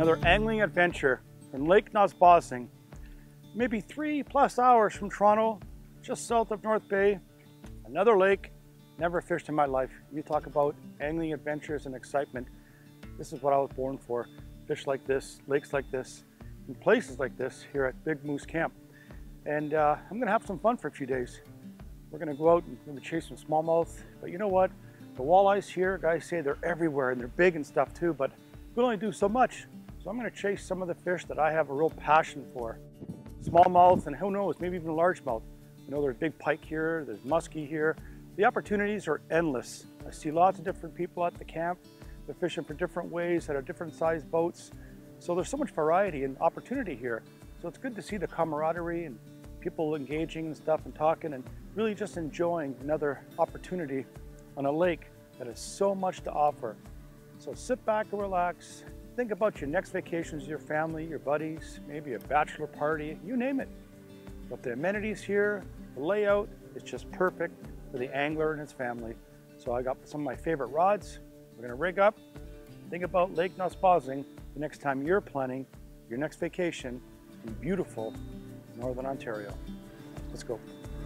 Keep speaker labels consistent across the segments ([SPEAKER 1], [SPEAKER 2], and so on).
[SPEAKER 1] Another angling adventure from Lake Nosbonsing, maybe 3+ hours from Toronto, just south of North Bay. Another lake, never fished in my life. You talk about angling adventures and excitement. This is what I was born for. Fish like this, lakes like this, and places like this here at Big Moose Camp. And I'm gonna have some fun for a few days. We're gonna go out and maybe chase some smallmouth, but you know what? The walleyes here, guys say they're everywhere and they're big and stuff too, but we only do so much. So I'm gonna chase some of the fish that I have a real passion for. Smallmouth, and who knows, maybe even largemouth. You know, there's big pike here, there's muskie here. The opportunities are endless. I see lots of different people at the camp. They're fishing for different ways, that are different sized boats. So there's so much variety and opportunity here. So it's good to see the camaraderie and people engaging and stuff and talking and really just enjoying another opportunity on a lake that has so much to offer. So sit back and relax. Think about your next vacations with your family, your buddies, maybe a bachelor party, you name it. But the amenities here, the layout is just perfect for the angler and his family. So I got some of my favorite rods. We're gonna rig up. Think about Lake Nosbonsing the next time you're planning your next vacation in beautiful Northern Ontario. Let's go.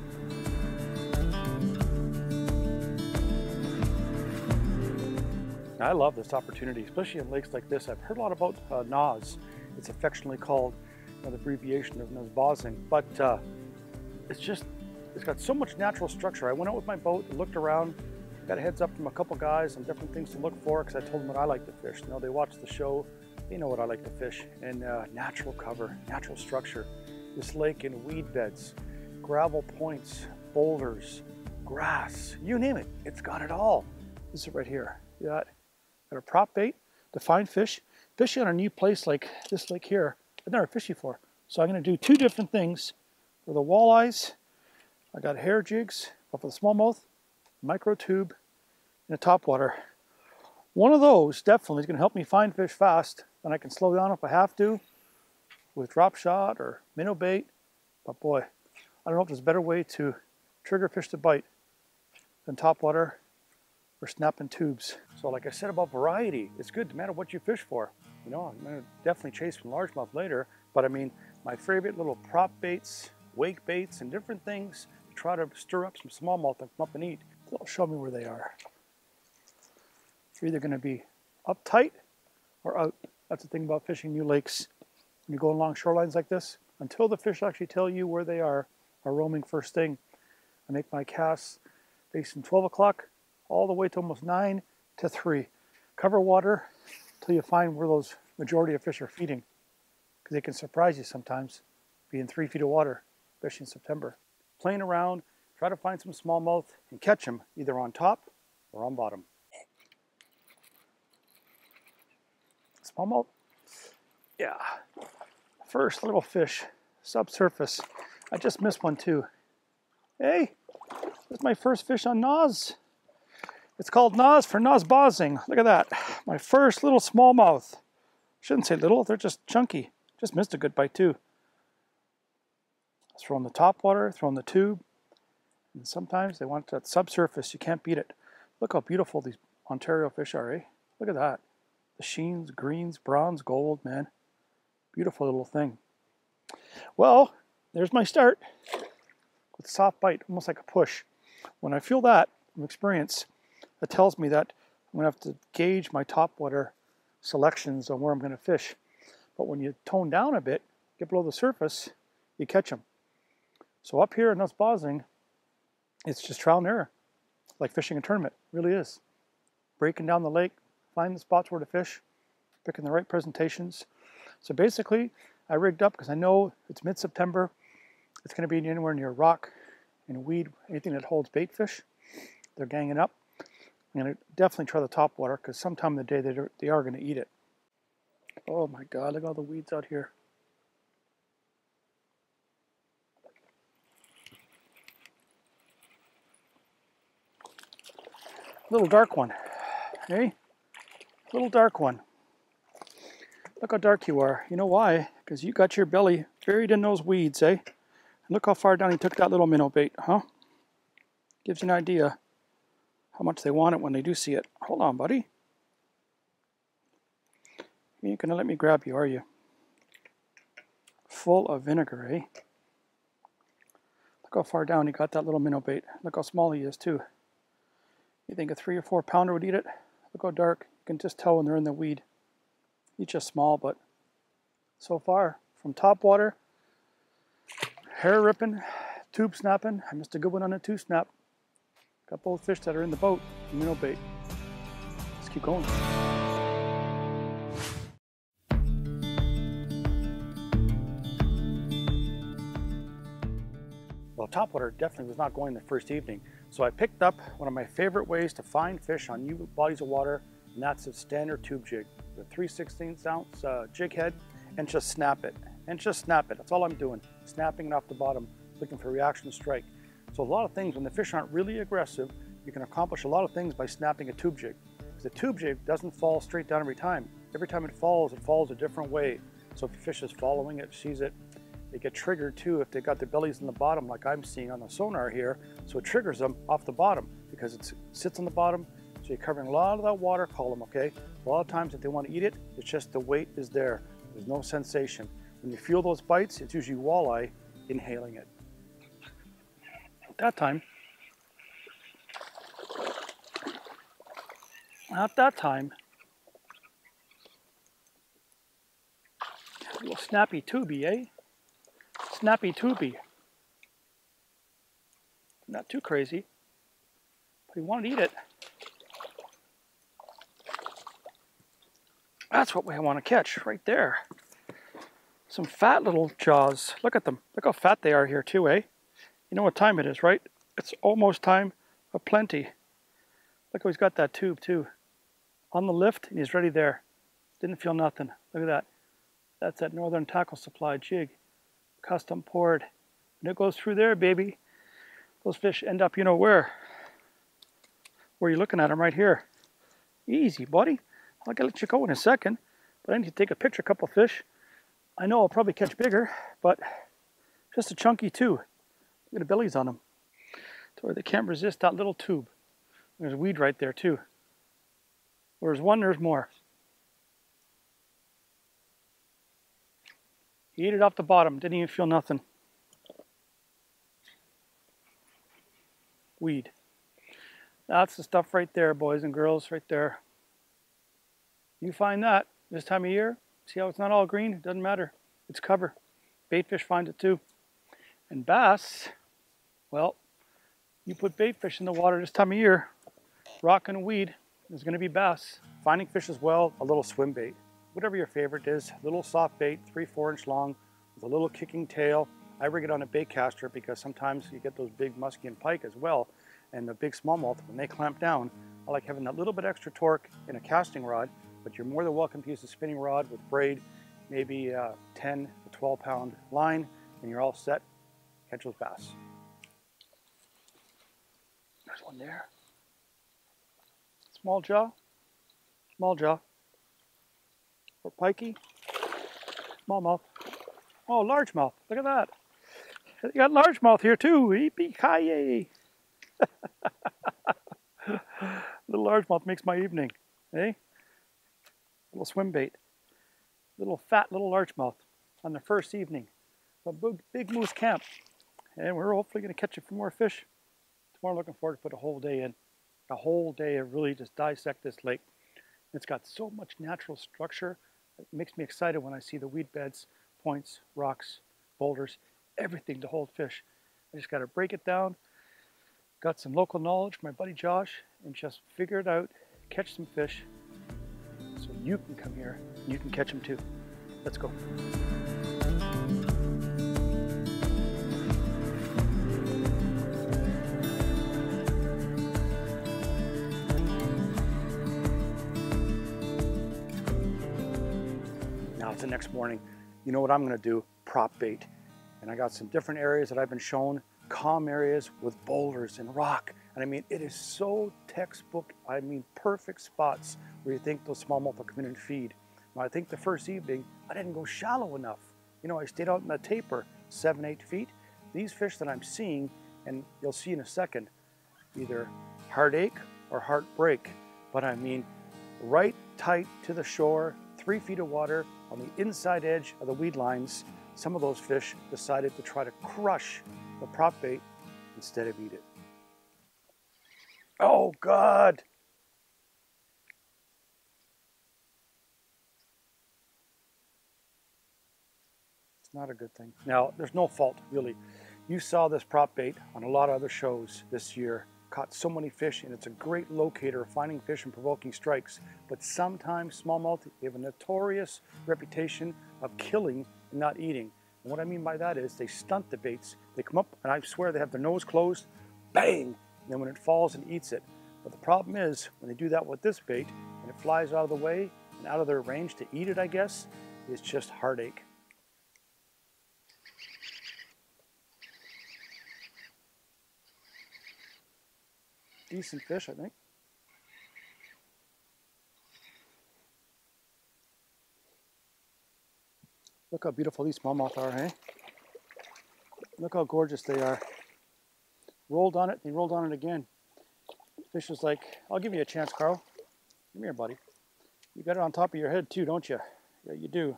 [SPEAKER 1] I love this opportunity, especially in lakes like this. I've heard a lot about Nos. It's affectionately called, the abbreviation of Nosbonsing, but it's got so much natural structure. I went out with my boat, looked around, got a heads up from a couple guys on different things to look for because I told them what I like to fish. You know, they watch the show, they know what I like to fish. And natural cover, natural structure. This lake in weed beds, gravel points, boulders, grass, you name it, it's got it all. This is right here. You got a prop bait to find fish. Fishing on a new place like this lake here, I've never fished before. So I'm gonna do two different things. For the walleyes, I got hair jigs, but for the smallmouth, micro tube, and a topwater. One of those definitely is gonna help me find fish fast, and I can slow down if I have to with drop shot or minnow bait. But boy, I don't know if there's a better way to trigger fish to bite than topwater or snapping tubes. So like I said about variety, it's good no matter what you fish for. You know, I'm gonna definitely chase some largemouth later, but I mean, my favorite little prop baits, wake baits, and different things to try to stir up some smallmouth and come up and eat. So they'll show me where they are. They're either gonna be up tight or out. That's the thing about fishing new lakes. When you go along shorelines like this, until the fish actually tell you where they are roaming first thing. I make my casts based on 12 o'clock all the way to almost 9 to 3. Cover water till you find where those majority of fish are feeding, because they can surprise you sometimes, being 3 feet of water, especially in September. Playing around, try to find some smallmouth and catch them either on top or on bottom. Smallmouth? Yeah. First little fish, subsurface. I just missed one too. Hey, this is my first fish on Nos. It's called Nos for Nosbonsing. Look at that. My first little smallmouth. Shouldn't say little, they're just chunky. Just missed a good bite too. Throw in the top water, throw in the tube. And sometimes they want that subsurface. You can't beat it. Look how beautiful these Ontario fish are, eh? Look at that. The sheens, greens, browns, gold, man. Beautiful little thing. Well, there's my start. With soft bite, almost like a push. When I feel that from experience, it tells me that I'm gonna have to gauge my topwater selections on where I'm gonna fish. But when you tone down a bit, get below the surface, you catch them. So up here in Nosbonsing, it's just trial and error. Like fishing a tournament, it really is. Breaking down the lake, finding the spots where to fish, picking the right presentations. So basically, I rigged up because I know it's mid-September. It's going to be anywhere near rock and weed, anything that holds bait fish. They're ganging up. I'm going to definitely try the topwater because sometime in the day they are going to eat it. Oh my God, look at all the weeds out here. Little dark one, eh? Little dark one. Look how dark you are. You know why? Because you got your belly buried in those weeds, eh? And look how far down he took that little minnow bait, huh? Gives you an idea how much they want it when they do see it. Hold on, buddy. You ain't gonna let me grab you, are you? Full of vinegar, eh? Look how far down he got that little minnow bait. Look how small he is too. You think a 3 or 4 pounder would eat it? Look how dark. You can just tell when they're in the weed. He's just small, but so far, from top water, hair ripping, tube snapping. I missed a good one on a tube snap. Got both fish that are in the boat, minnow bait. Let's keep going. Well, topwater definitely was not going the first evening, so I picked up one of my favorite ways to find fish on new bodies of water, and that's a standard tube jig. The 3/16 ounce jig head, and just snap it. And just snap it. That's all I'm doing. Snapping it off the bottom, looking for reaction strike. So a lot of things, when the fish aren't really aggressive, you can accomplish a lot of things by snapping a tube jig. Because the tube jig doesn't fall straight down every time. Every time it falls a different way. So if the fish is following it, sees it, they get triggered too if they got their bellies in the bottom like I'm seeing on the sonar here. So it triggers them off the bottom because it sits on the bottom. So you're covering a lot of that water column, okay? A lot of times if they want to eat it, it's just the weight is there. There's no sensation. When you feel those bites, it's usually walleye inhaling it. At that time, a little snappy tubey, eh? Snappy tubey. Not too crazy, but he wanted to eat it. That's what I want to catch right there. Some fat little jaws. Look at them. Look how fat they are here too, eh? You know what time it is, right? It's almost time of plenty. Look how he's got that tube too. On the lift, and he's ready there. Didn't feel nothing. Look at that. That's that Northern Tackle Supply jig. Custom poured. When it goes through there, baby, those fish end up, you know where? Where you're looking at them right here. Easy, buddy. I'll let you go in a second, but I need to take a picture of a couple fish. I know I'll probably catch bigger, but just a chunky too. Look at the bellies on them. So they can't resist that little tube. There's weed right there too. Where's one, there's more. He ate it off the bottom, didn't even feel nothing. Weed. That's the stuff right there, boys and girls, right there. You find that this time of year, see how it's not all green? It doesn't matter. It's cover. Baitfish find it too. And bass, well, you put baitfish in the water this time of year, rock and weed, there's going to be bass. Finding fish as well, a little swim bait. Whatever your favorite is, little soft bait, 3-4 inch long, with a little kicking tail. I rig it on a bait caster because sometimes you get those big muskie and pike as well, and the big smallmouth, when they clamp down, I like having that little bit extra torque in a casting rod, but you're more than welcome to use a spinning rod with braid, maybe 10 to 12 pound line, and you're all set. Catch those bass. There's one there. Small jaw, or pikey, smallmouth. Oh, largemouth, look at that. You got largemouth here too, yippee-ki-yay. Little largemouth makes my evening, eh? Little swim bait. Little fat little largemouth on the first evening of a big moose camp. And we're hopefully going to catch a few more fish. Tomorrow looking forward to put a whole day in. A whole day of really just dissect this lake. It's got so much natural structure. It makes me excited when I see the weed beds, points, rocks, boulders, everything to hold fish. I just got to break it down. Got some local knowledge from my buddy Josh and just figure it out, catch some fish so you can come here and you can catch them too. Let's go. Now it's the next morning. You know what I'm going to do? Prop bait. And I got some different areas that I've been shown, calm areas with boulders and rock. And I mean, it is so textbook, I mean, perfect spots where you think those smallmouth will come in and feed. Now, I think the first evening, I didn't go shallow enough. You know, I stayed out in the taper, 7-8 feet. These fish that I'm seeing, and you'll see in a second, either heartache or heartbreak. But I mean, right tight to the shore, 3 feet of water on the inside edge of the weed lines, some of those fish decided to try to crush the prop bait instead of eat it. Oh God! It's not a good thing. Now, there's no fault, really. You saw this prop bait on a lot of other shows this year. Caught so many fish, and it's a great locator of finding fish and provoking strikes. But sometimes smallmouth have a notorious reputation of killing and not eating. And what I mean by that is they stunt the baits. They come up, and I swear they have their nose closed, bang! And then when it falls, and eats it. But the problem is, when they do that with this bait, and it flies out of the way and out of their range to eat it, I guess, it's just heartache. Decent fish, I think. Look how beautiful these smallmouth are, hey? Look how gorgeous they are. Rolled on it, they rolled on it again. Fish was like, I'll give you a chance, Carl. Come here, buddy. You got it on top of your head too, don't you? Yeah, you do.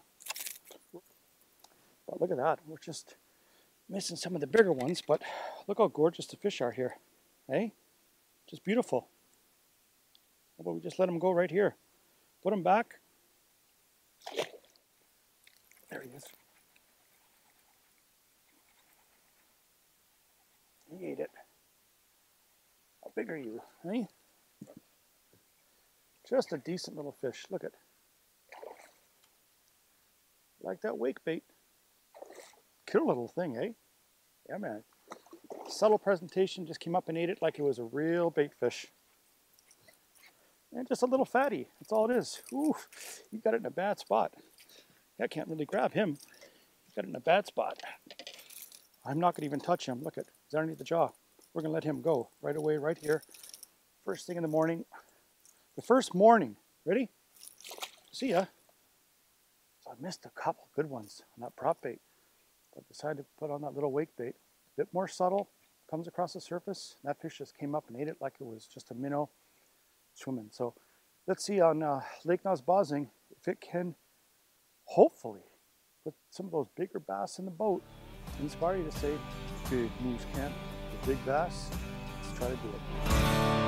[SPEAKER 1] But look at that. We're just missing some of the bigger ones, but look how gorgeous the fish are here, hey? Just beautiful. How about we just let him go right here? Put him back. There he is. He ate it. How big are you, eh? Just a decent little fish. Look at. Like that wake bait. Cute little thing, eh? Yeah, man. Subtle presentation, just came up and ate it like it was a real bait fish. And just a little fatty, that's all it is. Ooh, you got it in a bad spot. I can't really grab him. You got it in a bad spot. I'm not gonna even touch him. Look at, he's underneath the jaw. We're gonna let him go right away, right here. First thing in the morning. The first morning, ready? See ya. So I missed a couple good ones on that prop bait. But decided to put on that little wake bait. A bit more subtle, comes across the surface. That fish just came up and ate it like it was just a minnow swimming. So let's see on Lake Nosbonsing if it can hopefully put some of those bigger bass in the boat. Inspire you to say, big moose can't, the big bass, let's try to do it.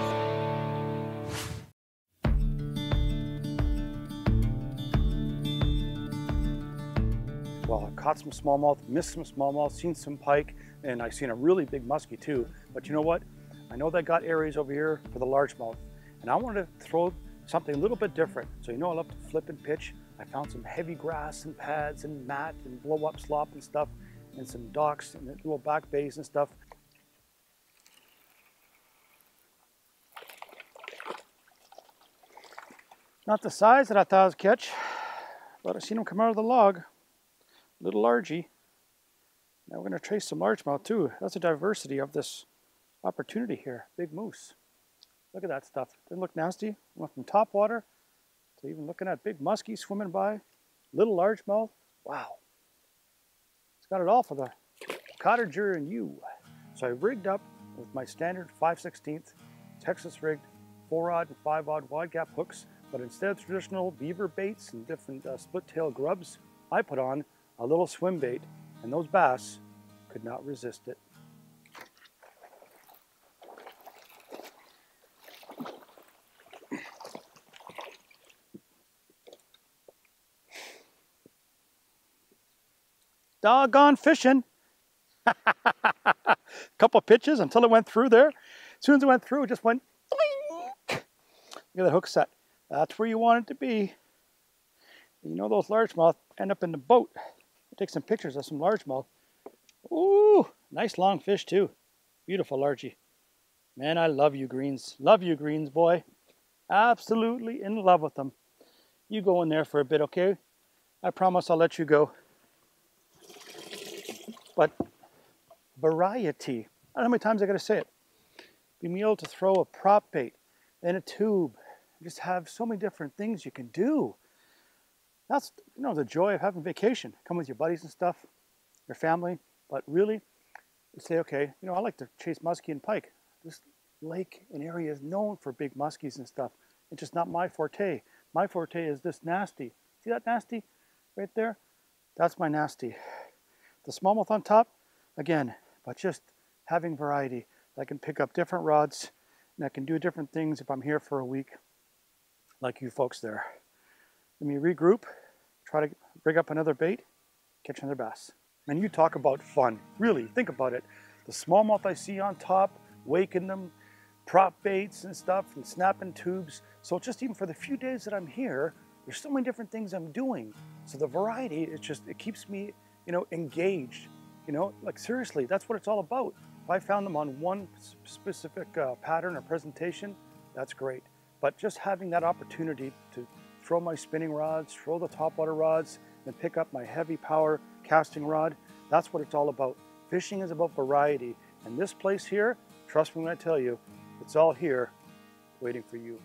[SPEAKER 1] Well, I caught some smallmouth, missed some smallmouth, seen some pike, and I've seen a really big muskie too. But you know what? I know they got areas over here for the largemouth, and I wanted to throw something a little bit different. So you know I love to flip and pitch. I found some heavy grass and pads and mat and blow up slop and stuff, and some docks and little back bays and stuff. Not the size that I thought I was catch, but I seen them come out of the log. Little largy. Now we're going to trace some largemouth too. That's a diversity of this opportunity here. Big moose. Look at that stuff. Doesn't look nasty. Went from top water to even looking at big muskie swimming by. Little largemouth. Wow. It's got it all for the cottager and you. So I rigged up with my standard 5/16 Texas rigged 4-aught and 5-aught wide gap hooks, but instead of traditional beaver baits and different split tail grubs, I put on a little swim bait, and those bass could not resist it. Doggone fishing. Couple pitches until it went through there. As soon as it went through, it just went. Look at that hook set. That's where you want it to be. You know those largemouth end up in the boat. Take some pictures of some largemouth. Ooh, nice long fish too. Beautiful largie. Man, I love you greens. Love you greens, boy. Absolutely in love with them. You go in there for a bit, okay? I promise I'll let you go. But variety. I don't know how many times I gotta say it. Being able to throw a prop bait in a tube. Just have so many different things you can do. That's, you know, the joy of having vacation. Come with your buddies and stuff, your family. But really, you say, okay, you know, I like to chase muskie and pike. This lake and area is known for big muskies and stuff. It's just not my forte. My forte is this nasty See that nasty right there? That's my nasty. The smallmouth on top, again, but just having variety. I can pick up different rods and I can do different things if I'm here for a week, like you folks there. Let me regroup, try to rig up another bait, catch another bass. And you talk about fun. Really, think about it. The smallmouth I see on top, waking them, prop baits and stuff, and snapping tubes. So just even for the few days that I'm here, there's so many different things I'm doing. So the variety, it keeps me, engaged. Like seriously, that's what it's all about. If I found them on one specific pattern or presentation, that's great. But just having that opportunity to throw my spinning rods, throw the topwater rods, and pick up my heavy power casting rod, that's what it's all about. Fishing is about variety. And this place here, trust me when I tell you, it's all here waiting for you.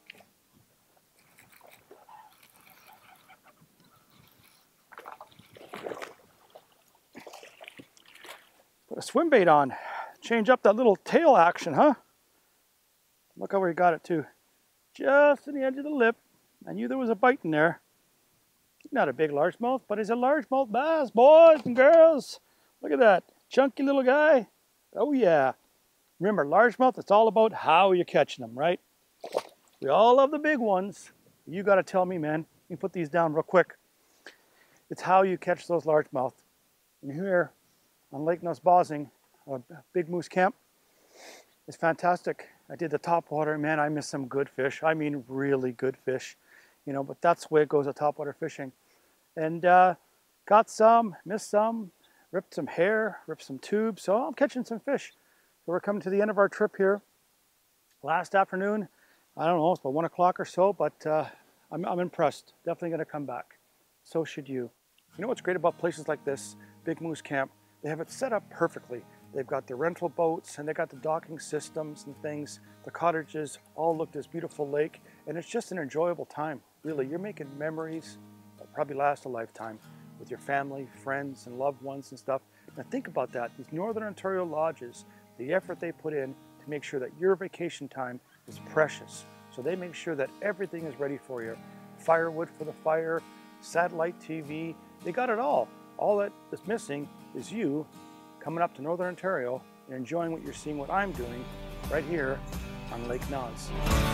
[SPEAKER 1] Put a swim bait on. Change up that little tail action, huh? Look how we got it too. Just on the edge of the lip. I knew there was a bite in there. Not a big largemouth, but he's a largemouth bass, boys and girls. Look at that. Chunky little guy. Oh yeah. Remember, largemouth, it's all about how you're catching them, right? We all love the big ones. You got to tell me, man. You can put these down real quick. It's how you catch those largemouth. And here on Lake Nosbonsing, a big moose camp, it's fantastic. I did the topwater. Man, I missed some good fish. I mean, really good fish. But that's the way it goes at topwater fishing. And got some, missed some, ripped some hair, ripped some tubes. So I'm catching some fish. So we're coming to the end of our trip here. Last afternoon, I don't know, it's about 1 o'clock or so, but I'm impressed. Definitely going to come back. So should you. You know what's great about places like this, Big Moose Camp? They have it set up perfectly. They've got the rental boats and they got the docking systems and things. The cottages all look this beautiful lake, and it's just an enjoyable time. Really, you're making memories that probably last a lifetime with your family, friends, and loved ones and stuff. Now think about that. These Northern Ontario lodges, the effort they put in to make sure that your vacation time is precious. So they make sure that everything is ready for you. Firewood for the fire, satellite TV, they got it all. All that is missing is you coming up to Northern Ontario and enjoying what you're seeing, what I'm doing right here on Lake Nos.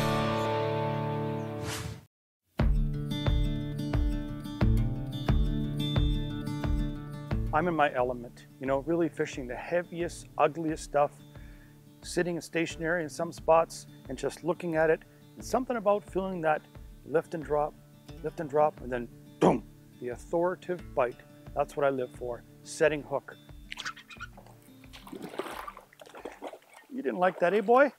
[SPEAKER 1] I'm in my element, really fishing the heaviest, ugliest stuff, sitting stationary in some spots and just looking at it. And something about feeling that lift and drop, and then boom, the authoritative bite. That's what I live for, setting hook. You didn't like that, eh, boy?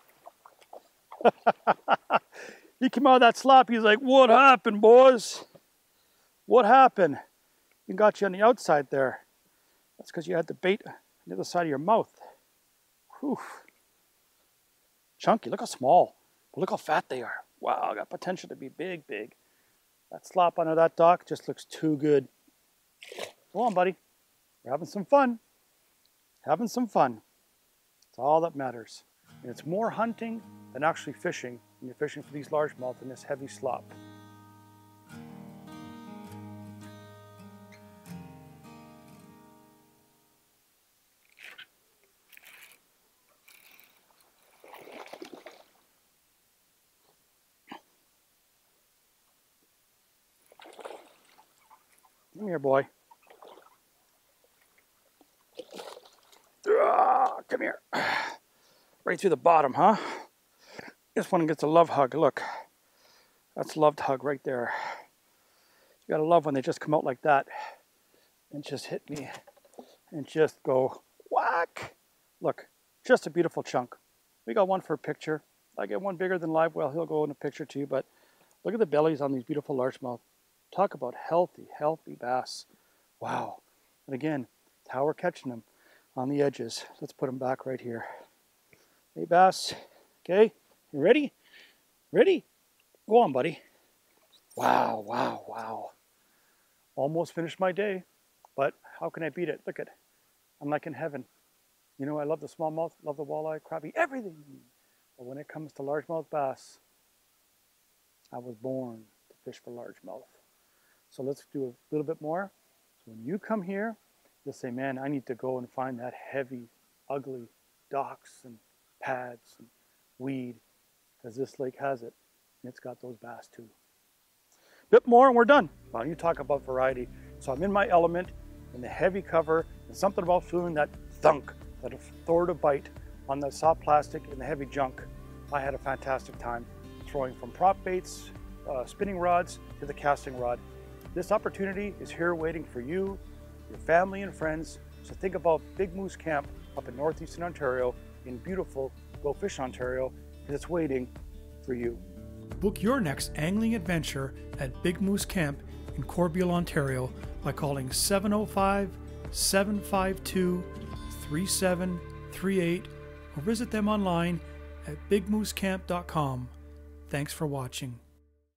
[SPEAKER 1] He came out of that slop, he's like, what happened, boys? What happened? He got you on the outside there. That's because you had the bait on the other side of your mouth. Whew. Chunky, look how small. But look how fat they are. Wow, got potential to be big, big. That slop under that dock just looks too good. Go on, buddy. We're having some fun. Having some fun. It's all that matters. And it's more hunting than actually fishing when you're fishing for these largemouth in this heavy slop. Come here, boy. Come here. Right through the bottom, huh? This one gets a love hug. Look. That's a loved hug right there. You gotta love when they just come out like that and just hit me and just go whack. Look, just a beautiful chunk. We got one for a picture. If I get one bigger than live well, he'll go in a picture too, but look at the bellies on these beautiful largemouth. Talk about healthy, healthy bass. Wow. And again, it's how we're catching them on the edges. Let's put them back right here. Hey, bass. Okay, you ready? Ready? Go on, buddy. Wow, wow, wow. Almost finished my day, but how can I beat it? Look at it. I'm like in heaven. I love the smallmouth, love the walleye, crappie, everything. But when it comes to largemouth bass, I was born to fish for largemouth. So let's do a little bit more. So when you come here, you'll say, man, I need to go and find that heavy, ugly docks and pads and weed, because this lake has it. And it's got those bass too. Bit more and we're done. Well, you talk about variety. So I'm in my element, in the heavy cover, and something about feeling that thunk, that authoritative bite on the soft plastic and the heavy junk. I had a fantastic time throwing from prop baits, spinning rods, to the casting rod. This opportunity is here waiting for you, your family and friends. So think about Big Moose Camp up in Northeastern Ontario, in beautiful Go Fish, Ontario, and it's waiting for you.
[SPEAKER 2] Book your next angling adventure at Big Moose Camp in Corbeil, Ontario by calling 705-752-3738 or visit them online at bigmoosecamp.com. Thanks for watching.